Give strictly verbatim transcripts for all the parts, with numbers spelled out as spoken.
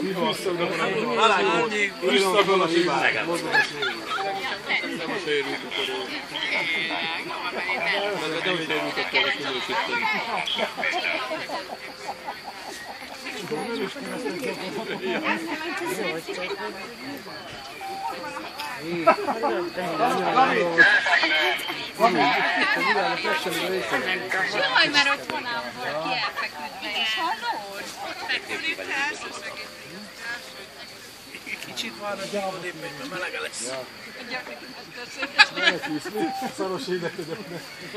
Visszagon a hibát. Nem a sérültükörül. Mert nem sérültükörül különösíteni. Jaj, mert ott van ám valaki elfeküdve, és hallod? Feküdni társas, Kicsit várj, hogy odébb megy, mert melege lesz. Szaros édeködött.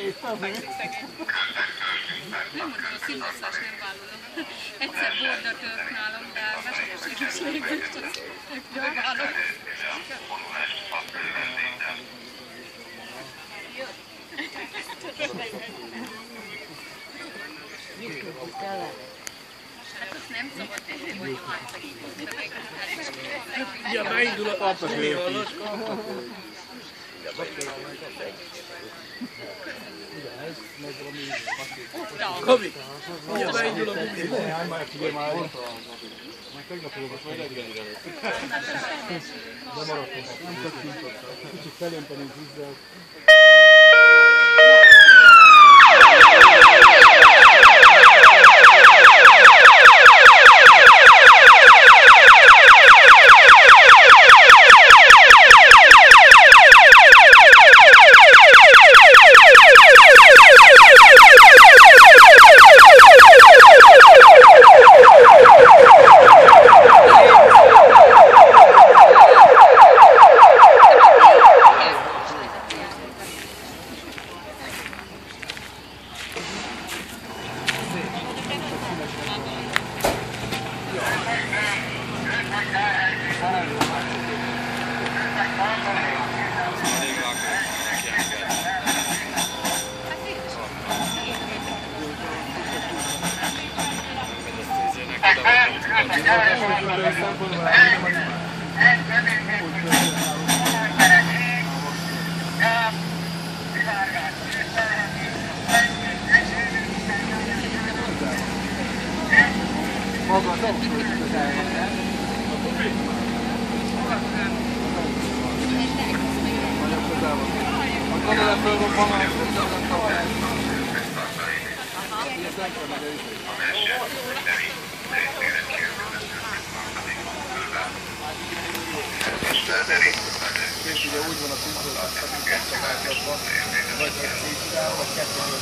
Nem mondom, a színbasszás nem vállalom. Egyszer borda tört nálam, de mesterségességben is csak megpróbálom. Hát azt nem szabad tenni, hogy a hátszakított meg. Ja, beindul a papír. Kobi! Ja, beindul a papír. Már tegnap olvastam, majd reggelire lett. De maradtam. Nem tekintottam. Kicsit felöntenünk vízzel. Maga az abszolút közelhetett. Nagyon közel van. A kanalán fölrobban a közel és ugye úgy van a tűzoltás, hogy kapcsolásokban, vagy egy szétidál, vagy kettőből.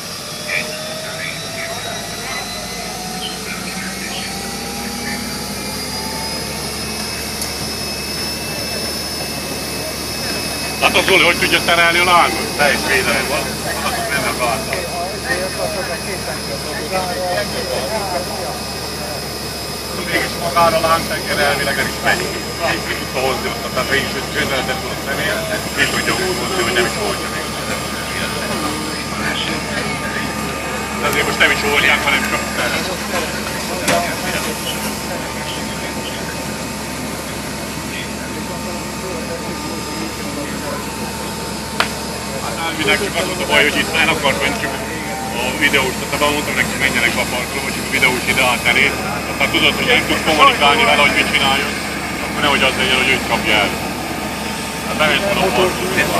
Látod, Zoli, hogy tudja terelni a lángot? Te is védelem van. Azok nem a gázal. Mégis magára a lángtenger elvileg el is megy. Ki tudta hozni azt, tehát én is közeledett a személyre, ki tudja úgy hozni, hogy nem is oldja még. De azért most nem is oldják, hanem csak terel. Elvileg csak az volt a baj, hogy itt el akart menni, csak a videós, tehát mondtam neki, hogy menjenek be a parkolóba, csak a videós ide állt elé. Aztán tudod, hogy nem tud kommunikálni vele, hogy mit csináljon, akkor nehogy az legyen, hogy őt kapja el. Hát bemegy fel a parkolóba.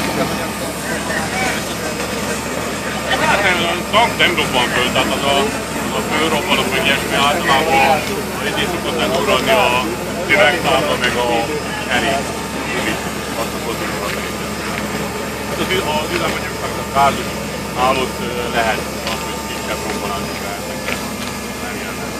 Hát a tank nem robban föl, tehát az a, az a fölrobbanok, meg ilyesmi általában így szokott lentúrani a üvegtábla, meg a kerék. Azt a pozíciót szerintem. Az üzemanyagnak a gázos állott lehet az, hogy kisebb robbanások lehetnek, de nem ilyen nem.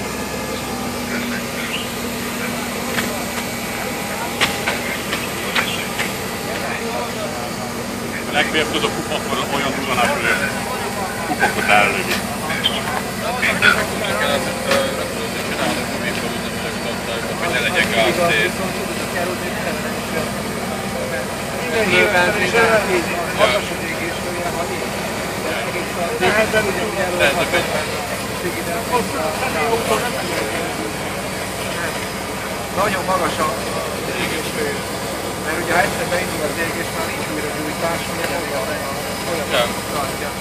Legfeljebb tud a kupa, akkor olyan duranás, hogy kupakot ellövi. Meg kellett repülőzni csinálni, hogy mi sem üzemelek tartályba, hogy ne legyen gáztér. Nyilván frissen így magasabb égésfője van így. Nehezebb ugyan Nehezebb egy. Nagyon magas a égésfő. Mert ugye ha egyszer beindul az égés, már nincs újra gyújtás, ugye nem olyan tartja.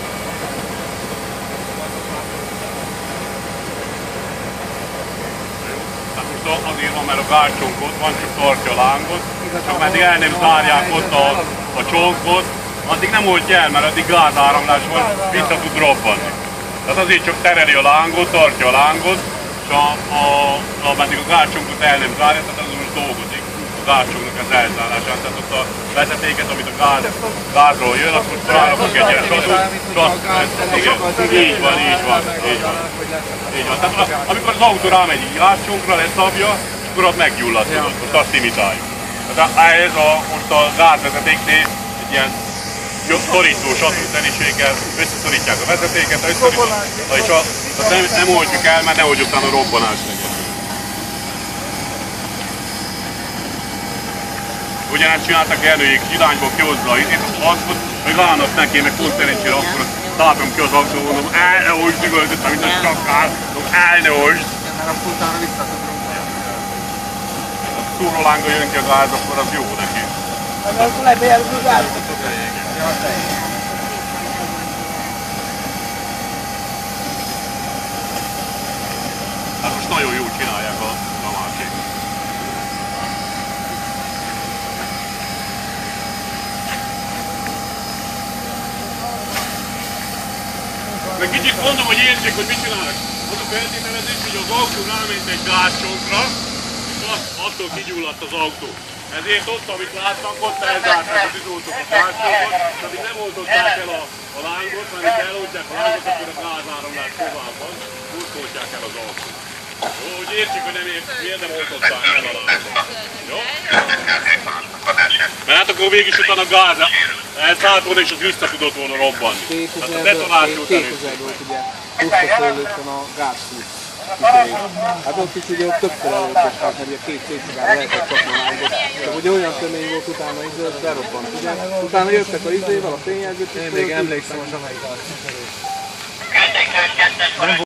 Tehát most ott azért van, mert a gázcsonkot van, csak tartja a lángot, csak meddig el nem zárják ott a, a csonkot, addig nem oldja el, mert addig gázáramlás van, vissza tud robbanni. Tehát azért csak tereli a lángot, tartja a lángot, és a, a, ameddig a gázcsonkot el nem zárja, tehát az most dolgozik a gázcsonknak az elzárásán. Tehát ott a vezetéket, amit a gáz, gázról jön, azt most rárakunk egy ilyen csatút, és azt, igen, így van, így van, így van. Így van. Tehát amikor az autó rámegy egy gázcsonkra, leszabja, akkor ott meggyullad, tudod, most azt imitáljuk. Tehát ez a, most a gázvezetéknél egy ilyen szorító satúzeniséggel összeszorítják a vezetéket, összeszorítják, és azt nem, nem oldjuk el, mert nehogy utána a robbanás legyen. Ugyanezt csináltak Ernőjék irányba kihozza az izét, az aszkot, meg állnak neki, meg pont szerencsére akkor látom ki az autó, mondom, el ne hozd, üvöltöttem, mint a sakkál, mondom, el ne hozd. Mert akkor utána vissza tud rompani. Ha túrolánga jön ki a gáz, akkor az jó neki. Akkor lebejárunk az állított. Hát most nagyon jól csinálják a Damásék. Meg kicsit mondom, hogy értsék, hogy mit csinálnak. Az a feltételezés, hogy az autó ráment egy gázcsonkra, és attól kigyulladt az autó. Ezért ott, amit látnak, ott elzárták az üzótok a gázcsonkot, amíg nem oltották el a, a lángot, mert ha eloltják a lángot, akkor a gázáramlás tovább van, úgy oltják el az autót. Jó, hogy értsük, hogy nem ért, miért nem oltották el a lángot. Jó? Mert hát akkor végig utána a gáz elszállt volna, és az vissza tudott volna robbanni. Tehát a detonáció után is. kétezer-ből ugye pusztaszőlőtten a gázszűt. Hát ott is ugye ott többször előttettek, mert ugye két szétszigárra lehetett csapni a lángot. Csak ugye olyan tömény volt utána, hogy ez berobbant, ugye? Utána jöttek a izével, a fényjelzőt, és még emlékszem a zsamaikai.